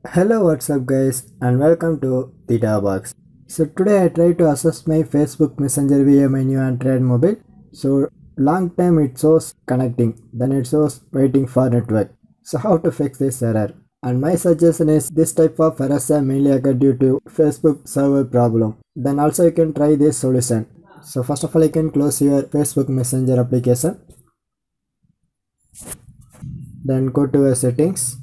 Hello, what's up guys, and welcome to Theta Box. So today I try to access my Facebook Messenger via my new Android mobile. So long time it shows connecting, then it shows waiting for network. So how to fix this error? And my suggestion is this type of errors are mainly occur due to Facebook server problem. Then also you can try this solution. So first of all you can close your Facebook Messenger application. Then go to your settings.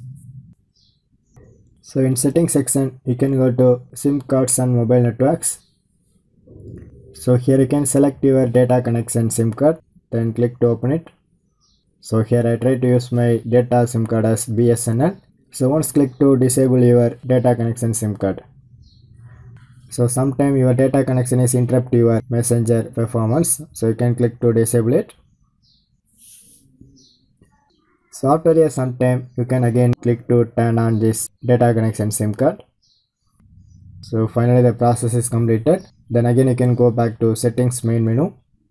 So in settings section, you can go to SIM cards and mobile networks. So here you can select your data connection SIM card, then click to open it. So here I try to use my data SIM card as BSNL. So once click to disable your data connection SIM card. So sometime your data connection is interrupt your messenger performance. So you can click to disable it. So after some time, you can again click to turn on this data connection SIM card. So finally the process is completed. Then again you can go back to settings main menu.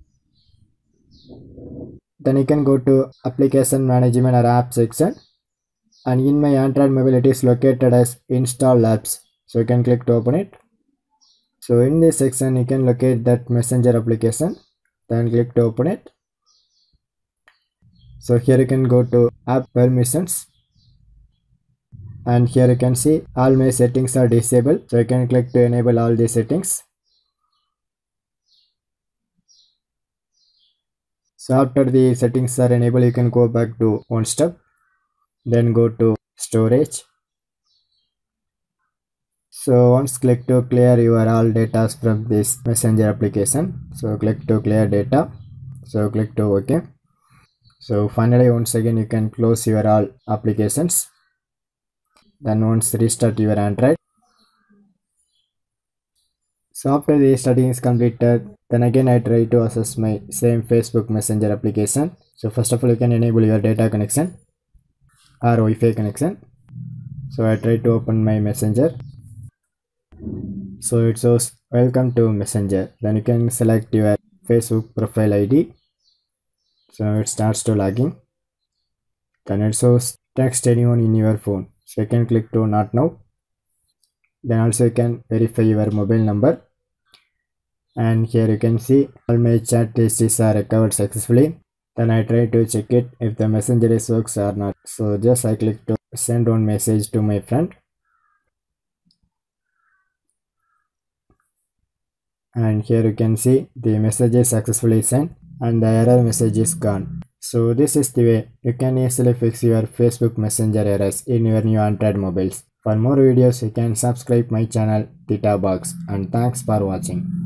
Then you can go to application management or app section. And in my Android mobile it is located as install apps. So you can click to open it. So in this section you can locate that messenger application. Then click to open it. So here you can go to app permissions. And here you can see all my settings are disabled. So you can click to enable all the settings. So after the settings are enabled, you can go back to one step. Then go to storage. So once click to clear your all data from this messenger application. So click to clear data. So click to OK. So finally once again you can close your all applications. Then once restart your Android. So after the restarting is completed, then again I try to access my same Facebook Messenger application. So first of all you can enable your data connection or Wi-Fi connection. So I try to open my Messenger. So it shows welcome to Messenger. Then you can select your Facebook profile ID. So it starts to logging. Then it shows text anyone in your phone. So you can click to not now. Then also you can verify your mobile number. And here you can see all my chat histories are recovered successfully. Then I try to check it if the messenger is works or not. So just I click to send one message to my friend. And here you can see the message is successfully sent and the error message is gone. So this is the way you can easily fix your Facebook Messenger errors in your new Android mobiles. For more videos you can subscribe my channel Theta Box, and thanks for watching.